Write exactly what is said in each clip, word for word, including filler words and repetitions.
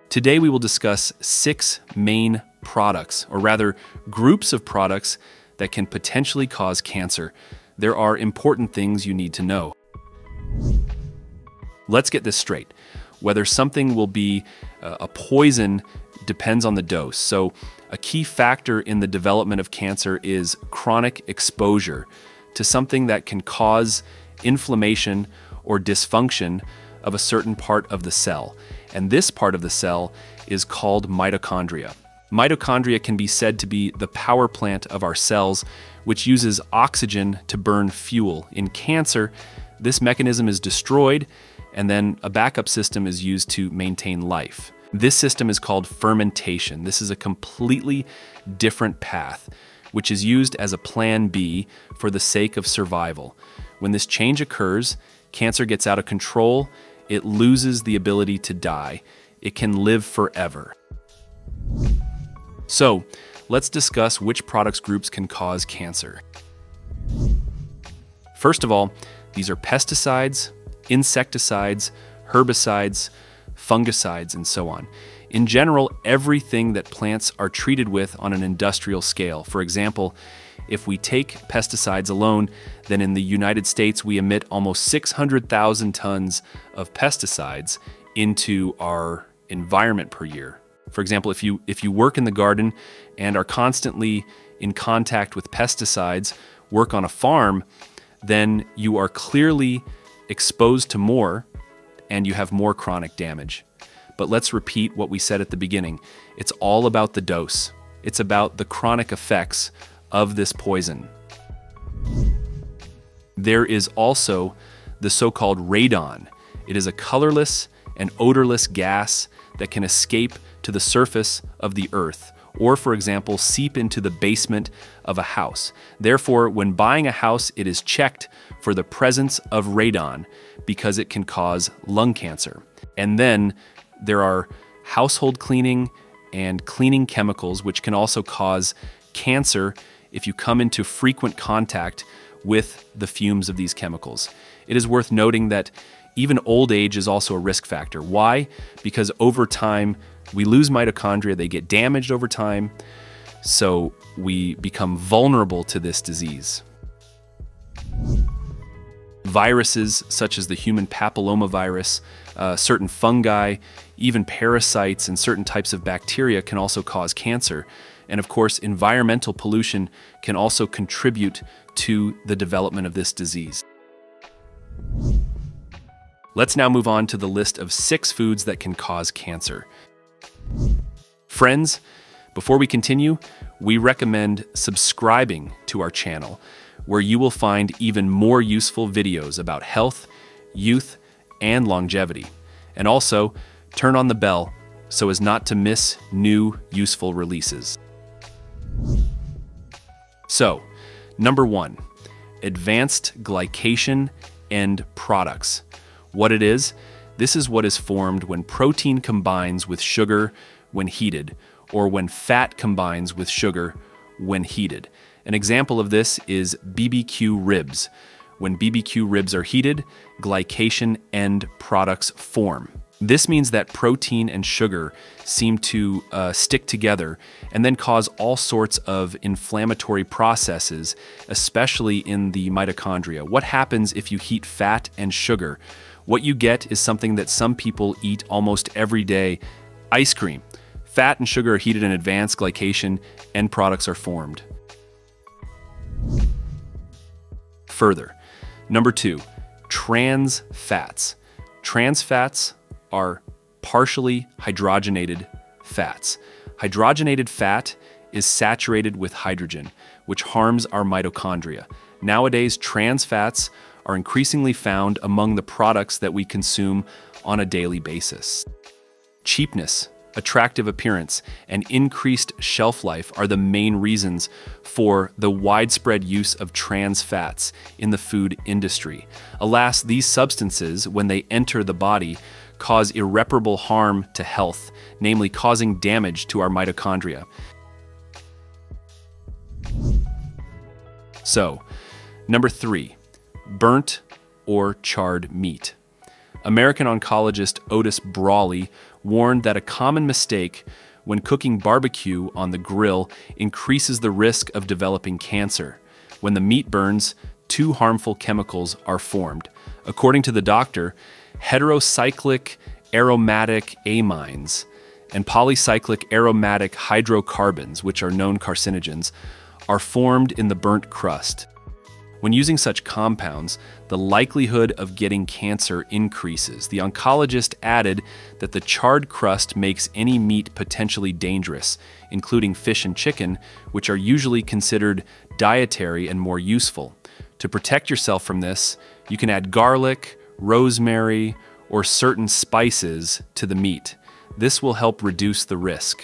Today we will discuss six main products, or rather groups of products that can potentially cause cancer. There are important things you need to know. Let's get this straight. Whether something will be uh, a poison depends on the dose. So a key factor in the development of cancer is chronic exposure to something that can cause inflammation or dysfunction of a certain part of the cell. And this part of the cell is called mitochondria. Mitochondria can be said to be the power plant of our cells, which uses oxygen to burn fuel. In cancer, this mechanism is destroyed, and then a backup system is used to maintain life. This system is called fermentation. This is a completely different path, which is used as a plan B for the sake of survival. When this change occurs, cancer gets out of control, it loses the ability to die. It can live forever. So, let's discuss which products groups can cause cancer. First of all, these are pesticides, insecticides, herbicides, fungicides, and so on. In general, everything that plants are treated with on an industrial scale. For example, if we take pesticides alone, then in the United States we emit almost six hundred thousand tons of pesticides into our environment per year. For example, if you if you work in the garden and are constantly in contact with pesticides, work on a farm, then you are clearly exposed to more and you have more chronic damage. But let's repeat what we said at the beginning. It's all about the dose. It's about the chronic effects of this poison. There is also the so-called radon. It is a colorless and odorless gas that can escape to the surface of the earth, or for example, seep into the basement of a house. Therefore, when buying a house, it is checked for the presence of radon because it can cause lung cancer. And then there are household cleaning and cleaning chemicals which can also cause cancer if you come into frequent contact with the fumes of these chemicals. It is worth noting that even old age is also a risk factor. Why? Because over time, we lose mitochondria, they get damaged over time, so we become vulnerable to this disease. Viruses such as the human papillomavirus, uh, certain fungi, even parasites and certain types of bacteria can also cause cancer. And of course, environmental pollution can also contribute to the development of this disease. Let's now move on to the list of six foods that can cause cancer. Friends, before we continue, we recommend subscribing to our channel, where you will find even more useful videos about health, youth, and longevity. And also, turn on the bell so as not to miss new useful releases. So, number one, advanced glycation end products. What it is, this is what is formed when protein combines with sugar when heated, or when fat combines with sugar when heated. An example of this is B B Q ribs. When B B Q ribs are heated, glycation end products form. This means that protein and sugar seem to uh, stick together and then cause all sorts of inflammatory processes, especially in the mitochondria. What happens if you heat fat and sugar? What you get is something that some people eat almost every day: ice cream. Fat and sugar are heated in advance, glycation end products are formed. Further, number two, trans fats. Trans fats are partially hydrogenated fats. Hydrogenated fat is saturated with hydrogen, which harms our mitochondria. Nowadays, trans fats are increasingly found among the products that we consume on a daily basis. Cheapness, attractive appearance, and increased shelf life are the main reasons for the widespread use of trans fats in the food industry. Alas, these substances, when they enter the body, cause irreparable harm to health, namely causing damage to our mitochondria. So, number three, burnt or charred meat. American oncologist Otis Brawley warned that a common mistake when cooking barbecue on the grill increases the risk of developing cancer. When the meat burns, two harmful chemicals are formed. According to the doctor, heterocyclic aromatic amines and polycyclic aromatic hydrocarbons, which are known carcinogens, are formed in the burnt crust. When using such compounds, the likelihood of getting cancer increases. The oncologist added that the charred crust makes any meat potentially dangerous, including fish and chicken, which are usually considered dietary and more useful. To protect yourself from this, you can add garlic, rosemary, or certain spices to the meat. This will help reduce the risk.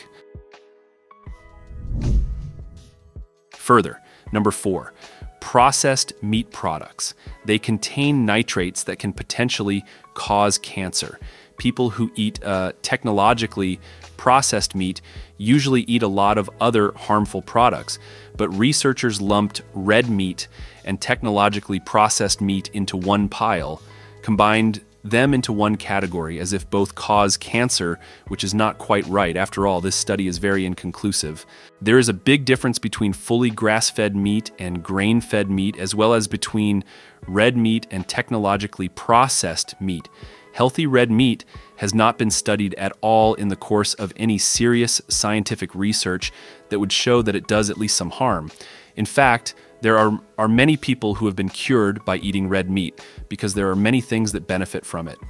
Further, number four, processed meat products. They contain nitrates that can potentially cause cancer. People who eat uh, technologically processed meat usually eat a lot of other harmful products, but researchers lumped red meat and technologically processed meat into one pile, combined them into one category as if both cause cancer, which is not quite right. After all, this study is very inconclusive. There is a big difference between fully grass-fed meat and grain-fed meat, as well as between red meat and technologically processed meat. Healthy red meat has not been studied at all in the course of any serious scientific research that would show that it does at least some harm. In fact, there are, are many people who have been cured by eating red meat because there are many things that benefit from it.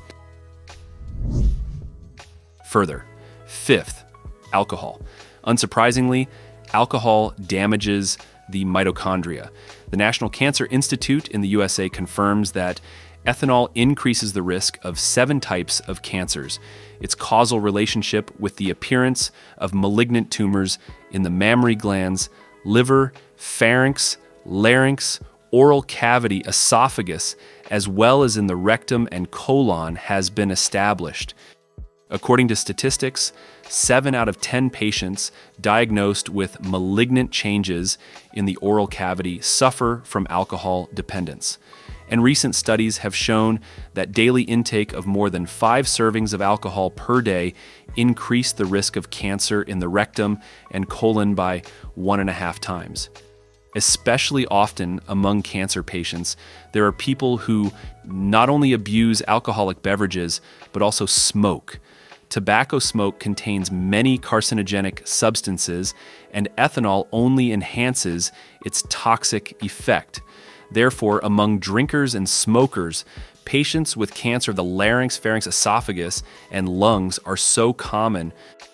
Further, fifth, alcohol. Unsurprisingly, alcohol damages the mitochondria. The National Cancer Institute in the U S A confirms that ethanol increases the risk of seven types of cancers. Its causal relationship with the appearance of malignant tumors in the mammary glands, liver, pharynx, larynx, oral cavity, esophagus, as well as in the rectum and colon has been established. According to statistics, seven out of ten patients diagnosed with malignant changes in the oral cavity suffer from alcohol dependence. And recent studies have shown that daily intake of more than five servings of alcohol per day increase the risk of cancer in the rectum and colon by one and a half times. Especially often among cancer patients, there are people who not only abuse alcoholic beverages, but also smoke. Tobacco smoke contains many carcinogenic substances, and ethanol only enhances its toxic effect. Therefore, among drinkers and smokers, patients with cancer of the larynx, pharynx, esophagus, and lungs are so common.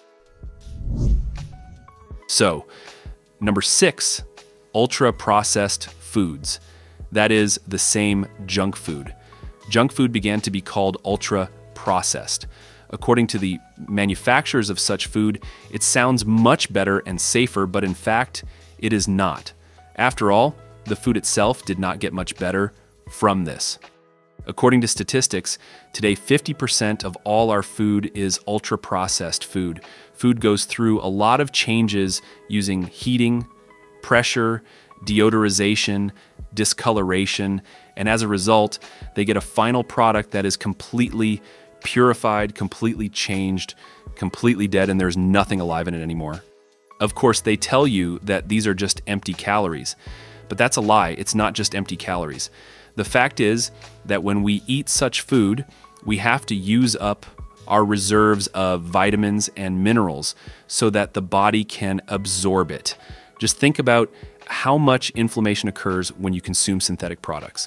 So, number six, ultra-processed foods. That is the same junk food. Junk food began to be called ultra-processed. According to the manufacturers of such food, it sounds much better and safer, but in fact, it is not. After all, the food itself did not get much better from this. According to statistics, today fifty percent of all our food is ultra-processed food. Food goes through a lot of changes using heating, pressure, deodorization, discoloration, and as a result, they get a final product that is completely purified, completely changed, completely dead, and there's nothing alive in it anymore. Of course, they tell you that these are just empty calories, but that's a lie. It's not just empty calories. The fact is that when we eat such food, we have to use up our reserves of vitamins and minerals so that the body can absorb it. Just think about how much inflammation occurs when you consume synthetic products.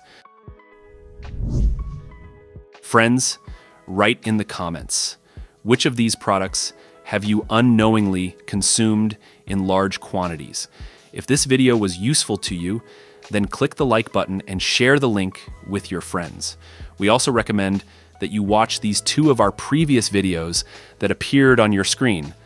Friends, write in the comments, which of these products have you unknowingly consumed in large quantities? If this video was useful to you, then click the like button and share the link with your friends. We also recommend that you watch these two of our previous videos that appeared on your screen.